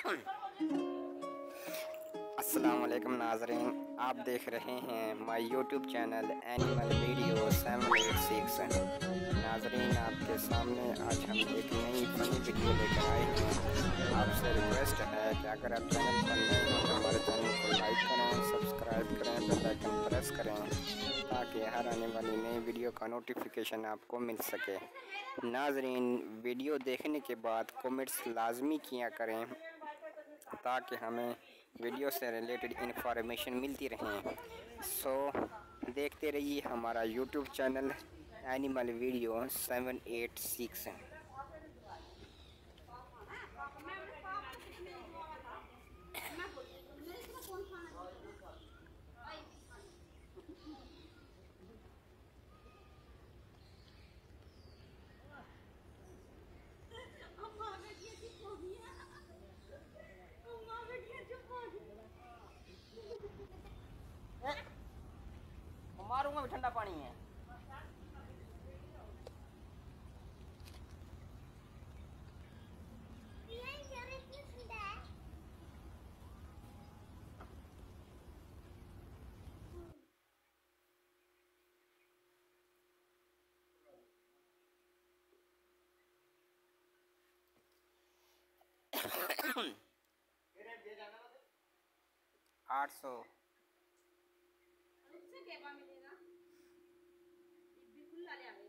अस्सलाम वालेकुम नाज़रीन, आप देख रहे हैं my YouTube channel animal video 786। नाज़रीन, आपके सामने आज हम एक नई फनी वीडियो लेकर आए हैं। आपसे रिक्वेस्ट है कि अगर आप चैनल पर नए हो तो हमारे चैनल को लाइक करें, सब्सक्राइब करें, बेल आइकन प्रेस करें ताकि हर आने वाली नई वीडियो का नोटिफिकेशन आपको मिल सके। नाज़रीन, वीडियो देखने के बाद कमेंट्स लाजमी किया करें ताकि हमें वीडियो से रिलेटेड इन्फॉर्मेशन मिलती रहें। देखते रहिए हमारा यूट्यूब चैनल एनिमल वीडियो 786। मारूंगा भी, ठंडा पानी है। आठ सौ मिलेगा बिल्कुल ला ले